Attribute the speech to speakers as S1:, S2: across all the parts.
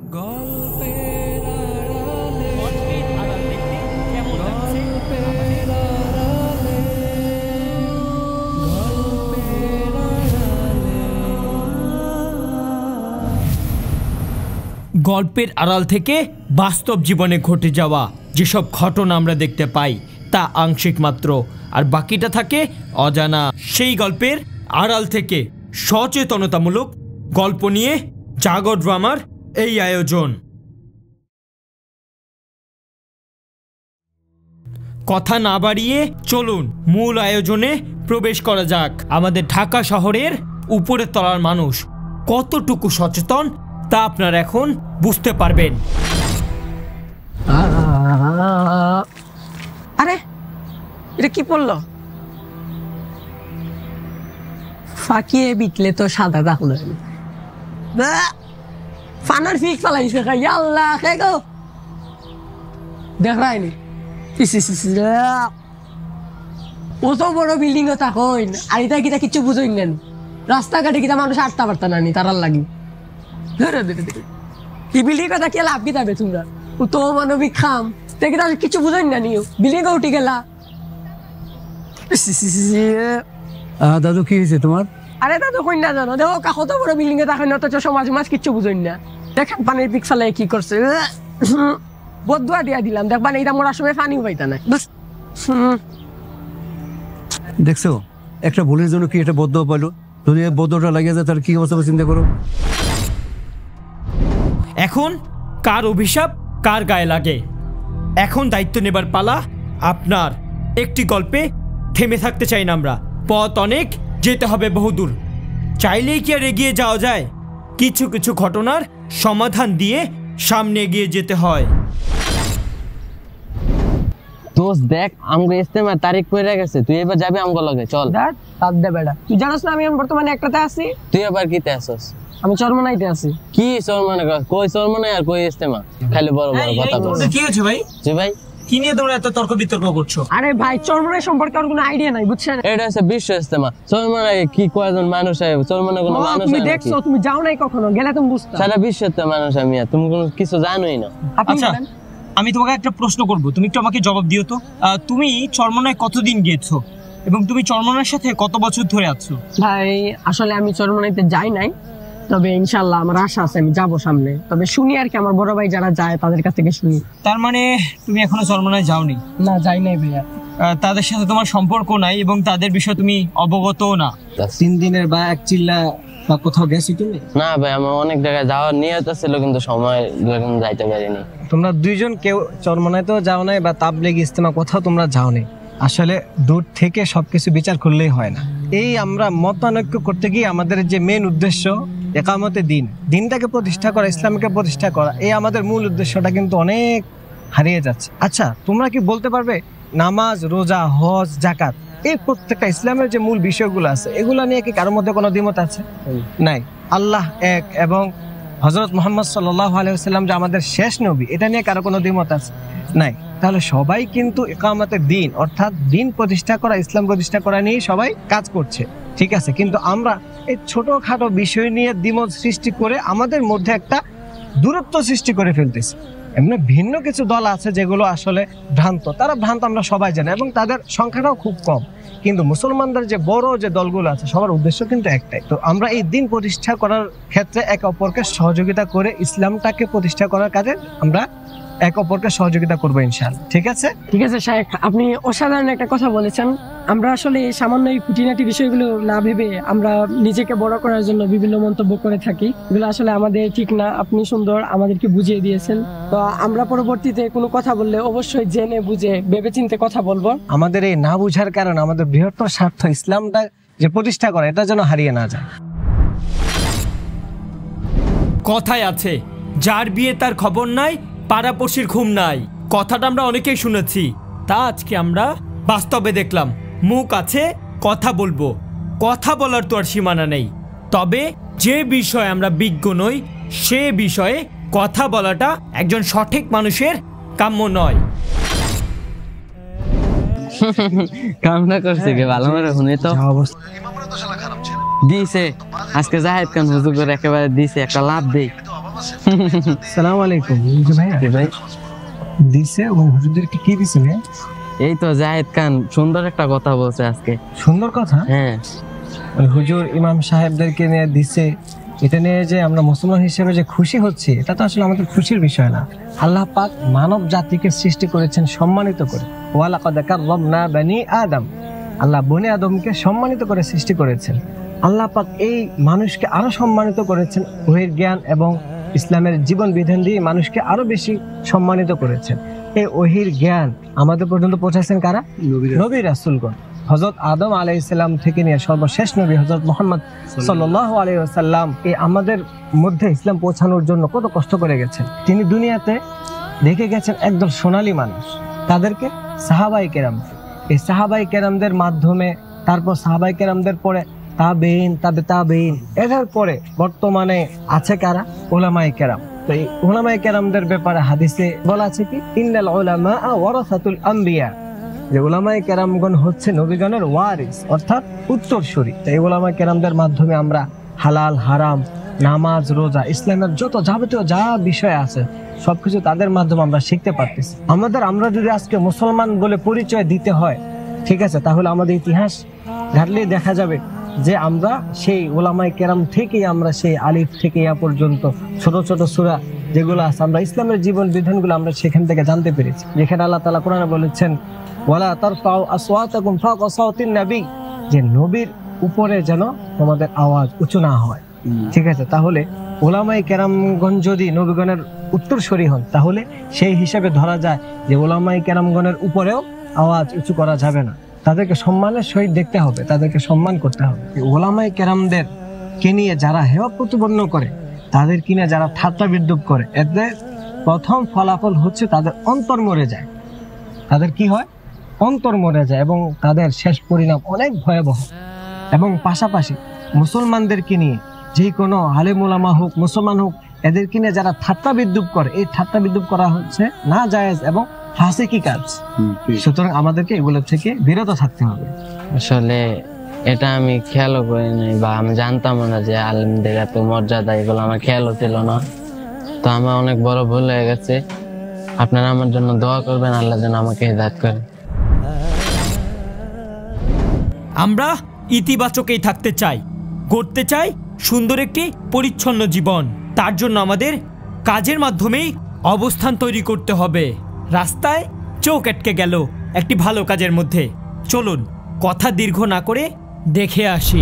S1: গল্পের আড়ালে দেখতে কেমন লাগছে? গল্পের আড়ালে গল্পের আড়াল থেকে বাস্তব জীবনে ঘটে যাওয়া যেসব ঘটনা আমরা দেখতে পাই তা আংশিক মাত্র, আর বাকিটা থাকে অজানা। সেই গল্পের আড়াল থেকে সচেতনতামূলক গল্প নিয়ে জাগর ড্রামার এই আয়োজন। কথা না বাড়িয়ে চলুন মূল আয়োজনে প্রবেশ করা যাক। আমাদের ঢাকা শহরের উপরের তলার মানুষ কতটুকু সচেতন তা আপনারা এখন বুঝতে পারবেন।
S2: আরে এটা কি পড়লো? ফাঁকিয়ে বিটলে তো সাদা দাগ ফানার ফিক ফালাইছে আল্লাহ খে গো দেখায়নি অত বড় বিল্ডিং ও থাকইন আর এটা কিটা কিচ্ছু বুঝইন না। রাস্তাঘাটে কিটা মানুষ আটটা পারতা না নি তারার লাগি এই বিল্ডিং কথা কে লাভ কি যাবে তোমরা ও তো মানবিক খাম দেখি তাহলে কিছু বুঝইন না নিও বিল্ডিং উঠে গেলা।
S3: দাদু কি হয়েছে তোমার?
S2: আরে দাদু কই না জানো দেখো কত বড় বিল্ডিং এ থাকেন অথচ সমাজ মাছ কিচ্ছু বুঝইন না। দেখেন পানির পিক ফেলায় কি করছে বদুয়া দিয়া দিলাম দেখবা এইটা মরার সময় পানিও পাইতা না।
S3: দেখছো একটা ভুলের জন্য কি এটা বদুয়া পাইলো, যদি বদুয়াটা লাগিয়ে যায় তাহলে কি অবস্থা চিন্তা করো।
S1: এখন কার অভিশাপ কার গায়ে লাগে, এখন দায়িত্ব নেবার পালা আপনার। একটি গল্পে থেমে থাকতে চাই না আমরা, পথ অনেক, যেতে হবে বহুদূর। চাইলেই কি আর এগিয়ে যাওয়া যায়? কিছু কিছু ঘটনার সমাধান দিয়ে সামনে এগিয়ে যেতে হয়।
S4: দোস্ত দেখ আমগো ইস্তেমা তারিখ পড়ে গেছে, তুই এবার যাবি আমগো লগে, চল।
S2: দেখ তার দে বেড়া তুই জানাস না আমি বর্তমানে একটাতে আছি।
S4: তুই আবার কিতে আসছস?
S2: আমি চরমনাইতে আছি।
S4: কি চরমনাই? কই চরমনাই আর কই ইস্তেমা, খালি বড় বড় কথা বল।
S1: কি হয়েছে ভাই?
S4: জি ভাই
S1: কি নিয়ে তোমরা এত তর্ক বিতর্ক করছো?
S2: আরে ভাই চরমনাই সম্পর্কে আর কোনো আইডিয়া নাই বুঝছেন।
S4: এটা হচ্ছে বিশ্ব ইস্তেমা, চরমনাই কি কয়জন মানুষ আছে? চরমনাই কোনো মানুষ
S2: তুমি
S4: আছে?
S2: দেখছো, তুমি যাও নাই কখনো, গেলে তুমি বুঝতা।
S4: সারা বিশ্বতে মানুষ আমি, তুমি কোনো কিছু জানোই না।
S1: আচ্ছা আমি তোমাকে একটা প্রশ্ন করব, তুমি একটু আমাকে জবাব দিও তো। তুমি চরমনায় কতদিন গিয়েছো এবং তুমি চরমনার সাথে কত বছর ধরে আছো?
S2: ভাই আসলে আমি চরমনাইতে যাই নাই, তবে ইনশাআল্লাহ আমার আশা আছে আমি যাব সামনে। তবে শুনি আর কি, আমার বড় ভাই যারা যায় তাদের কাছ থেকে শুনি।
S1: তার মানে তুমি এখনো চরমনায় যাওনি?
S2: না যাই নাই ভাইয়া।
S1: তাদের সাথে তোমার সম্পর্ক নাই এবং তাদের বিষয়ে তুমি অবগতও না?
S3: 3 দিনের বা এক চিল্লা বা কোথাও গেছি তুমি?
S4: না ভাই আমার অনেক জায়গায় যাওয়ার নিয়ত ছিল কিন্তু সময় যাইতে পারিনি।
S3: তোমরা দুইজন কেউ চরমনাইতেও যাও নাই বা তাবলীগ ইজতেমা কোথাও তোমরা যাও নাই। আসলে দূর থেকে সবকিছু বিচার করলেই হয় না। এই আমরা মতানৈক্য করতে গিয়ে আমাদের যে মেন উদ্দেশ্য একামতে দিনটাকে প্রতিষ্ঠা করা, ইসলামকে প্রতিষ্ঠা করা, এই আমাদের মূল উদ্দেশ্যটা কিন্তু অনেক হারিয়ে যাচ্ছে। আচ্ছা তোমরা কি বলতে পারবে নামাজ, রোজা, হজ, যাকাত, এই প্রত্যেকটা ইসলামের যে মূল বিষয়গুলো আছে এগুলো নিয়ে কি কারোর মধ্যে কোনো দ্বিমত আছে? নাই। আল্লাহ এক এবং হযরত মুহাম্মদ সাল্লাল্লাহু আলাইহি ওয়াসাল্লাম যে আমাদের শেষ নবী, এটা নিয়ে কারো কোনো দ্বিমত আছে? নাই। তাহলে সবাই কিন্তু ইকামতের দিন অর্থাৎ দিন প্রতিষ্ঠা করা, ইসলাম প্রতিষ্ঠা করা নিয়ে সবাই কাজ করছে, ঠিক আছে। কিন্তু আমরা এই ছোটখাটো বিষয় নিয়ে দ্বিমত সৃষ্টি করে আমাদের মধ্যে একটা দূরত্ব সৃষ্টি করে ফেলতেছি। এমনি ভিন্ন কিছু দল আছে যেগুলো আসলে ভ্রান্ত, তারা ভ্রান্ত আমরা সবাই জানি এবং তাদের সংখ্যাটাও খুব কম। কিন্তু মুসলমানদের যে বড় যে দলগুলো আছে সবার উদ্দেশ্য কিন্তু একটাই। তো আমরা এই দিন প্রতিষ্ঠা করার ক্ষেত্রে একে অপরকে সহযোগিতা করে ইসলামটাকে প্রতিষ্ঠা করার কাজে আমরা এক অপরকে সহযোগিতা করবো ইনশাআল্লাহ, ঠিক আছে?
S2: ঠিক আছে শায়েখ, আপনি অসাধারণ একটা কথা বলেছেন। আমরা আসলে এই সামান্য এই খুঁটিনাটি বিষয়গুলো না ভেবে আমরা নিজেকে বড় করার জন্য বিভিন্ন মন্তব্য করে থাকি, এগুলো আসলে আমাদের ঠিক না। আপনি সুন্দর আমাদেরকে বুঝিয়ে দিয়েছেন। তো আমরা পরবর্তীতে কোনো কথা বললে অবশ্যই জেনে বুঝে ভেবেচিন্তে কথা বলবো।
S3: আমাদের এই না বুঝার কারণে আমাদের বৃহত্তর স্বার্থ ইসলামটা যে প্রতিষ্ঠা করা, এটা যেন হারিয়ে না যায়।
S1: কথায় আছে যার বিয়ে তার খবর নাই, পাড়াপড়শির ঘুম নাই। কথাটা আমরা অনেকেই শুনেছি, তা আজকে আমরা বাস্তবে দেখলাম। মুখ আছে, কথা বলবো, কথা বলার তো আর সীমানা নেই। তবে যে বিষয়ে আমরা বিজ্ঞ নই সে বিষয়ে কথা বলাটা একজন সঠিক মানুষের কাম্য নয়।
S4: কামনা করছে কে ভালো করে শুনে তো দিছে আজকে জাহেদ খান হুজুর করে একেবারে দিছে একটা লাভ দেই।
S3: সালাম আলাইকুম। ভাই
S4: ভাই
S3: দিছে ওই হুজুরদেরকে কি দিছে ভাই?
S4: এই তো জাহিদ খান সুন্দর একটা কথা বলছে আজকে।
S3: সুন্দর কথা।
S4: হ্যাঁ,
S3: ওই হুজুর ইমাম সাহেবদেরকে নিয়ে দিছে, এটা নিয়ে যে আমরা মুসলমান হিসেবে যে খুশি হচ্ছি, এটা তো আসলে আমাদের খুশির বিষয় না। আল্লাহ পাক মানব জাতিকে সৃষ্টি করেছেন সম্মানিত করে। ওয়ালাকাদ কাররামনা বানি আদম, আল্লাহ বনি আদমকে সম্মানিত করে সৃষ্টি করেছেন। আল্লাহ পাক এই মানুষকে আরো সম্মানিত করেছেন ওহির জ্ঞান এবং ইসলামের জীবন বিধান দিয়ে মানুষকে আরো বেশি সম্মানিত করেছেন। এই ওহির জ্ঞান আমাদের পর্যন্ত পৌঁছাচ্ছেন কারা? নবী রাসূলগণ। হযরত আদম আলাইহিস সালাম থেকে নিয়ে সর্বশেষ নবী হযরত মুহাম্মদ সাল্লাল্লাহু আলাইহি ওয়াসাল্লাম এই আমাদের মধ্যে ইসলাম পৌঁছানোর জন্য কত কষ্ট করে গেছেন। তিনি দুনিয়াতে দেখে গেছেন একদল সোনালী মানুষ, তাদেরকে সাহাবায়ে কেরাম। এই সাহাবায়ে কেরামদের মাধ্যমে, তারপর সাহাবায়ে কেরামদের পরে তাবেঈন, তাবেঈন, এদের পরে বর্তমানে আছে কারা? উলামায়ে কেরাম। তো এই উলামায়ে কেরামদের ব্যাপারে হাদিসে বলা আছে কি, ইন্নাল উলামা ওয়ারাসাতুল আম্বিয়া, যে উলামায়ে কেরামগণ হচ্ছে নবীগণের ওয়ারিস, অর্থাৎ উত্তরসূরি। তো এই উলামায়ে কেরামদের মাধ্যমে আমরা হালাল হারাম, নামাজ, রোজা, ইসলামের যত যাবতীয় যা বিষয় আছে সবকিছু তাদের মাধ্যমে আমরা শিখতে পারতেছি। আমরা যদি আজকে মুসলমান বলে পরিচয় দিতে হয়, ঠিক আছে, তাহলে আমাদের ইতিহাস ঘাটলেই দেখা যাবে যে আমরা সেই উলামায়ে কেরাম থেকেই, আমরা সেই আলিফ থেকে ইয়া পর্যন্ত ছোট ছোট সূরা যেগুলো আছে, আমরা ইসলামের জীবন বিধানগুলো আমরা সেখান থেকে জানতে পেরেছি। যেখানে আল্লাহ তাআলা কোরআনে বলেছেন, ওয়ালা তারফাউ আসওয়াতাকুম ফাওকা সাওতিন নবী, যে নবীর উপরে যেন তোমাদের আওয়াজ উঁচু না হয়। ঠিক আছে, তাহলে উলামায়ে কেরামগণ যদি নবীগণের উত্তরসূরি হন, তাহলে সেই হিসাবে ধরা যায় যে উলামায়ে কেরামগণের উপরেও আওয়াজ উঁচু করা যাবে না। তাদেরকে সম্মানের সহিত দেখতে হবে, তাদেরকে সম্মান করতে হবে। উলামায়ে কেরামদের কে নিয়ে যারা হেয় প্রতিপন্ন করে, তাদের কিনে যারা ঠাট্টা বিদ্রুপ করে, এদের প্রথম ফলাফল হচ্ছে তাদের অন্তর মরে যায়। তাদের কি হয়? অন্তর মরে যায়, এবং তাদের শেষ পরিণাম অনেক ভয়াবহ। এবং পাশাপাশি মুসলমানদেরকে নিয়ে, যে কোনো আলেম ওলামা হোক, মুসলমান হোক, এদেরকে নিয়ে যারা ঠাট্টা বিদ্রুপ করে, এই ঠাট্টা বিদ্রুপ করা হচ্ছে না জায়েজ এবং ফাসিকি কাজ। সুতরাং আমাদেরকে এগুলো থেকে বিরত থাকতে হবে।
S4: আসলে এটা আমি খেয়ালও করি নাই, বা আমি জানতাম না যে আলেমদের এত মর্যাদা, এগুলো আমার খেয়ালও ছিল না। তো আমার অনেক বড় ভুল হয়ে গেছে। আপনারা আমার জন্য দোয়া করবেন, আল্লাহ যেন আমাকে হিদায়াত করে।
S1: আমরা ইতিবাচকেই থাকতে চাই, করতে চাই সুন্দর একটি পরিচ্ছন্ন জীবন। তার জন্য আমাদের কাজের মাধ্যমেই অবস্থান তৈরি করতে হবে। রাস্তায় চোখ আটকে গেল একটি ভালো কাজের মধ্যে, চলুন কথা দীর্ঘ না করে দেখে আসি।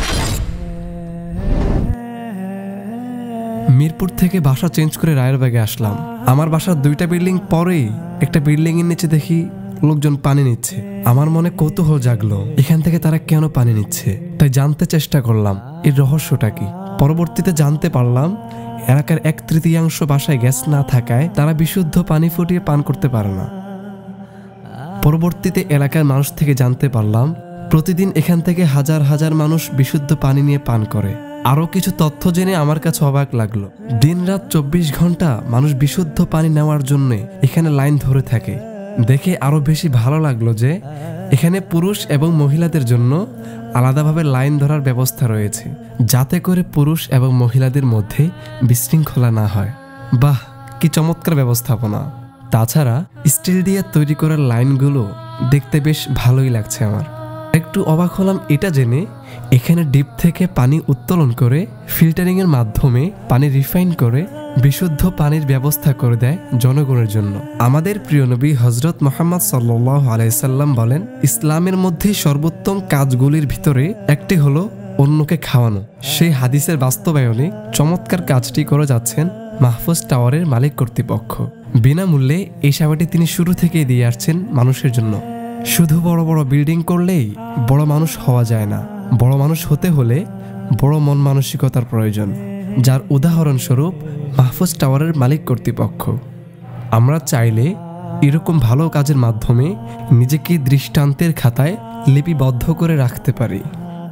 S5: মিরপুর থেকে বাসা চেঞ্জ করে রায়েরবাগে আসলাম। আমার বাসার 2টা বিল্ডিং পরেই একটা বিল্ডিং এর নিচে দেখি লোকজন পানি নিচ্ছে। আমার মনে কৌতূহল জাগলো, এখান থেকে তারা কেন পানি নিচ্ছে। তাই জানতে চেষ্টা করলাম এর রহস্যটা কি। পরবর্তীতে জানতে পারলাম এলাকার 1/3 বাসায় গ্যাস না থাকায় তারা বিশুদ্ধ পানি ফুটিয়ে পান করতে পারে না। পরবর্তীতে এলাকার মানুষ থেকে জানতে পারলাম প্রতিদিন এখান থেকে হাজার হাজার মানুষ বিশুদ্ধ পানি নিয়ে পান করে। আরো কিছু তথ্য জেনে আমার কাছে অবাক লাগলো। দিনরাত 24 ঘন্টা মানুষ বিশুদ্ধ পানি নেওয়ার জন্য এখানে লাইন ধরে থাকে। দেখে আরো বেশি ভালো লাগলো যে এখানে পুরুষ এবং মহিলাদের জন্য আলাদাভাবে লাইন ধরার ব্যবস্থা রয়েছে, যাতে করে পুরুষ এবং মহিলাদের মধ্যে বিশৃঙ্খলা না হয়। বাহ, কি চমৎকার ব্যবস্থাপনা! তাছাড়া স্টিল দিয়ে তৈরি করা লাইনগুলো দেখতে বেশ ভালোই লাগছে আমার। একটু অবাক হলাম এটা জেনে এখানে ডিপ থেকে পানি উত্তোলন করে ফিল্টারিং এর মাধ্যমে পানি রিফাইন করে বিশুদ্ধ পানির ব্যবস্থা করে দেয় জনগণের জন্য। আমাদের প্রিয় নবী হযরত মুহাম্মদ সাল্লাল্লাহু আলাইহি সাল্লাম বলেন, ইসলামের মধ্যে সর্বোত্তম কাজগুলির ভিতরে একটি হলো অন্যকে খাওয়ানো। সেই হাদিসের বাস্তবায়নে চমৎকার কাজটি করে যাচ্ছেন মাহফুজ টাওয়ারের মালিক কর্তৃপক্ষ। বিনামূল্যে এই সেবাটি তিনি শুরু থেকেই দিয়ে আসছেন মানুষের জন্য। শুধু বড় বড় বিল্ডিং করলেই বড় মানুষ হওয়া যায় না, বড় মানুষ হতে হলে বড় মন মানসিকতার প্রয়োজন, যার উদাহরণস্বরূপ মাহফুজ টাওয়ারের মালিক কর্তৃপক্ষ। আমরা চাইলে এরকম ভালো কাজের মাধ্যমে নিজেকে দৃষ্টান্তের খাতায় লিপিবদ্ধ করে রাখতে পারি।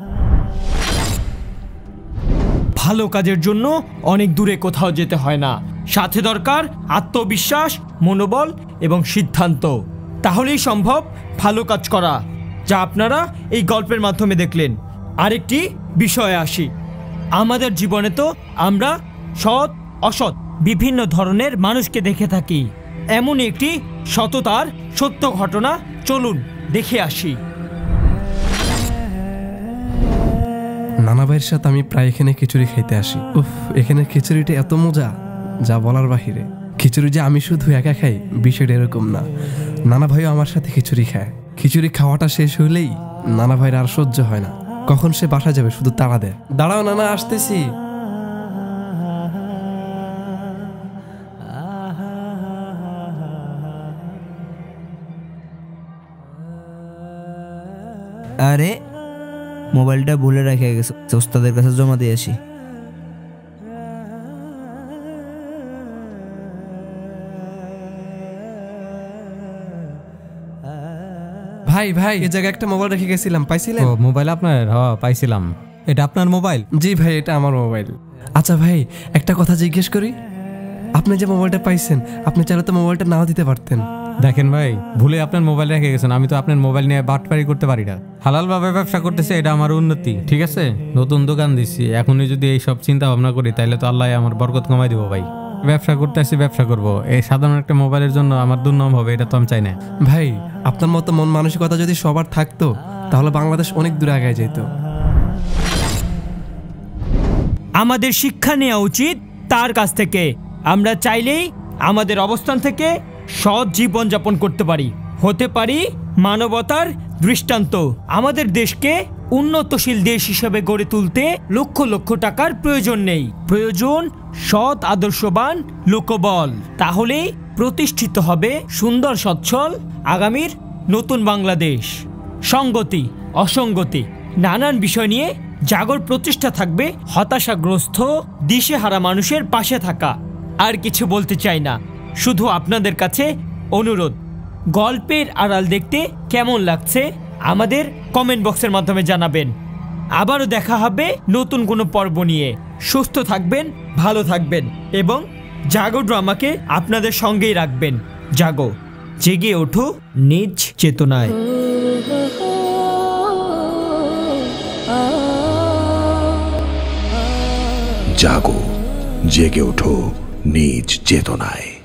S1: ভালো কাজের জন্য অনেক দূরে কোথাও যেতে হয় না, সাথে দরকার আত্মবিশ্বাস, মনোবল এবং সিদ্ধান্ত। তাহলেই সম্ভব ভালো কাজ করা, যা আপনারা এই গল্পের মাধ্যমে দেখলেন। আরেকটি বিষয়ে আসি, আমাদের জীবনে তো আমরা সৎ, অসৎ বিভিন্ন ধরনের মানুষকে দেখে থাকি। এমন একটি সততার সত্য ঘটনা চলুন দেখে আসি।
S5: নানা ভাইয়ের সাথে আমি প্রায় এখানে খিচুড়ি খাইতে আসি। উফ, এখানে খিচুড়িটা এত মজা যা বলার বাহিরে। খিচুড়ি যে আমি শুধু একা খাই বিষয়টা এরকম না, নানা ভাইও আমার সাথে খিচুড়ি খায়। খিচুড়ি খাওয়াটা শেষ হইলেই নানা ভাইয়ের আর সহ্য হয় না, কখন সে বাসা যাবে শুধু তাড়া দেয়। দাঁড়াও নানা, আসতেছি।
S6: আরে মোবাইলটা ভুলে রেখে গেছে, ওস্তাদের কাছে জমা দিয়ে আসি।
S5: ভাই ভাই, এই জায়গায় একটা মোবাইল রেখে গেছিলাম, পাইছিলেন?
S7: ও মোবাইল আপনার? হ্যাঁ পাইছিলাম। এটা আপনার মোবাইল?
S5: জি ভাই, এটা আমার মোবাইল। আচ্ছা ভাই, একটা কথা জিজ্ঞেস করি, আপনি যে মোবাইলটা পাইছেন, আপনি চাইলে তো মোবাইলটা নাও দিতে পারতেন।
S7: দেখেন ভাই, ভুলে আপনার মোবাইল রেখে গেছেন, আমি তো আপনার মোবাইল নিয়ে বাটপারি করতে পারি না। হালালভাবে ব্যবসা করতেছে, এটা আমার উন্নতি, ঠিক আছে? নতুন দোকান দিচ্ছি, এখনই যদি এই সব চিন্তা ভাবনা করি তাহলে তো আল্লাহ আমার বরকত কমাই দিব ভাই। ব্যবসা করতে আসি, ব্যবসা করবো, এই সাধারণ একটা মোবাইলের জন্য আমার দুর্নাম হবে, এটা তো আমি চাই না।
S5: ভাই, আপনার মতো মন মানসিকতা যদি সবার থাকতো তাহলে বাংলাদেশ অনেক দূরে আগায় যেত।
S1: আমাদের শিক্ষা নেওয়া উচিত তার কাছ থেকে। আমরা চাইলেই আমাদের অবস্থান থেকে সৎ জীবন যাপন করতে পারি, হতে পারি মানবতার দৃষ্টান্ত। আমাদের দেশকে উন্নতশীল দেশ হিসেবে গড়ে তুলতে লক্ষ লক্ষ টাকার প্রয়োজন নেই, প্রয়োজন সৎ আদর্শবান লোকবল। তাহলেই প্রতিষ্ঠিত হবে সুন্দর সচ্ছল আগামীর নতুন বাংলাদেশ। সংগতি অসঙ্গতি নানান বিষয় নিয়ে জাগর প্রচেষ্টা থাকবে, হতাশাগ্রস্ত দিশেহারা মানুষের পাশে থাকা। আর কিছু বলতে চাই না, শুধু আপনাদের কাছে অনুরোধ, গল্পের আড়াল দেখতে কেমন লাগছে আমাদের কমেন্ট বক্সের মাধ্যমে জানাবেন। আবারও দেখা হবে নতুন কোনো পর্ব নিয়ে। সুস্থ থাকবেন, ভালো থাকবেন এবং জাগো ড্রামাকে আপনাদের সঙ্গেই রাখবেন। জাগো, জেগে ওঠো নিজ চেতনায়।
S8: জাগো, জেগে ওঠো নিজ চেতনায়।